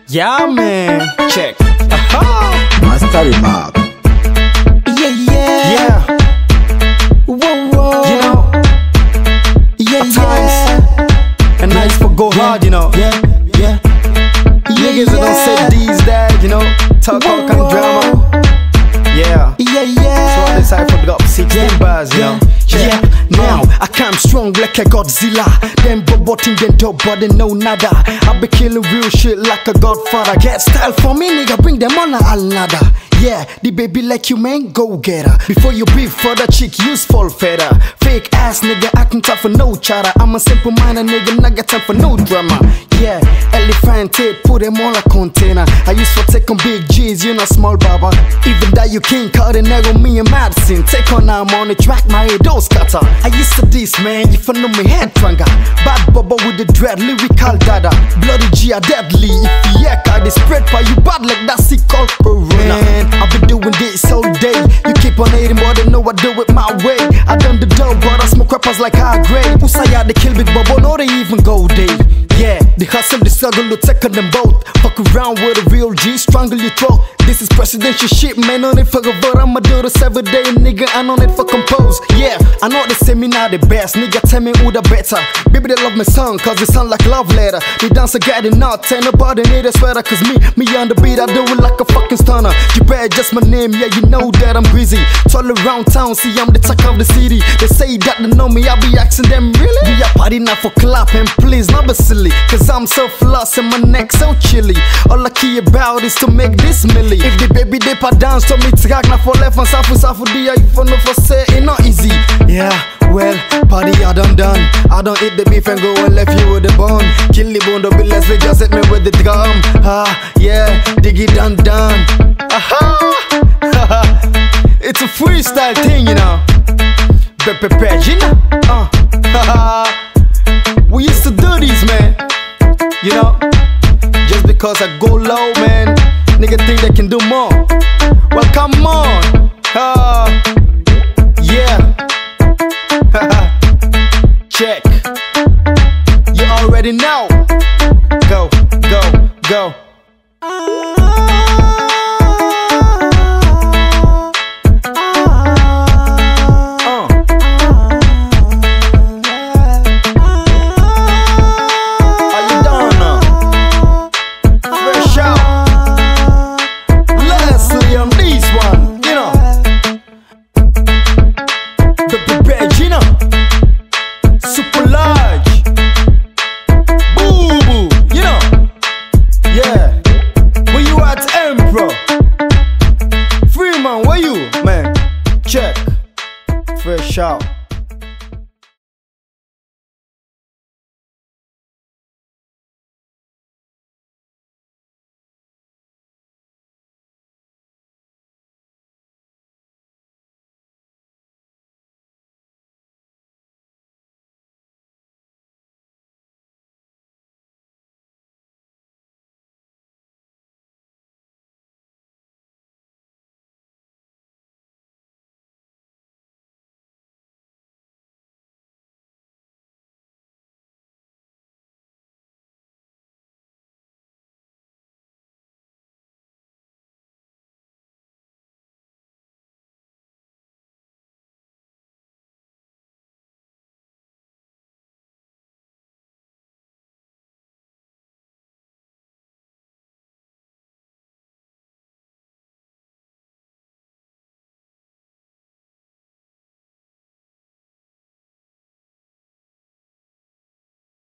Yeah, man. Check. Master Remark. Yeah. Whoa. You know, at times, and nights for go hard, you know. Niggas that don't say these days, you know. Talk all kind of drama. Yeah. So I decided for drop 16 bars, you know. Yeah, now I come strong like a Godzilla. Them boboting them dope, but they know nada. I be killing real shit like a godfather. Get style for me, nigga, bring them on a alnada. Yeah, the baby like you, man, go get her. Before you beef for the chick, use full feather. Fake ass nigga, acting tough for no chatter. I'm a simple minded nigga, not got time for no drama. Yeah, elephant tape, put them all a container. I used for take on big G's, you know, small baba. Even that you can't cut it, nigga, me and Madison. Take on now, I'm on the track, my head, those cutter. I used to this, man, you know me head tranga. Bad baba with the dread, lyrical dada. Bloody G are deadly, if you yak, I spread for you bad like that sick called Corona. I've been doing this all day. You keep on hating, but I know I do it my way. I done the dope, but I smoke rappers like high grade. Usaya they kill big bubble, no they even go day. Yeah, the hustle, the struggle, will take on them both. Fuck around with a real G, strangle your throat. This is presidential shit, man, on it for a vote. I'ma do this every day, nigga, I'm on it for compose. Yeah, I know they say me not the best, nigga, tell me who the better. Baby, they love my song, cause it sound like love letter. They dance a get it not, tell nobody need a sweater. Cause me on the beat, I do it like a fucking stunner. You better just my name, yeah, you know that I'm greasy. All around town, see I'm the talk of the city. They say that they know me, I be asking them, really? We are party now for clap, and please, not be silly. Cause I'm so floss and my neck so chilly. All I care about is to make this milli. If the baby they pa dance to me track, now for left and safu dia, if I know for say it not easy. Yeah, well, party I done. I don't eat the beef and go and left you with the bone. Kill the bone, don't be less, they just hit me with the drum. Yeah, dig it done. It's a freestyle thing, you know. We used to do these, man. You know, just because I go low, man, nigga think they can do more. Well, come on.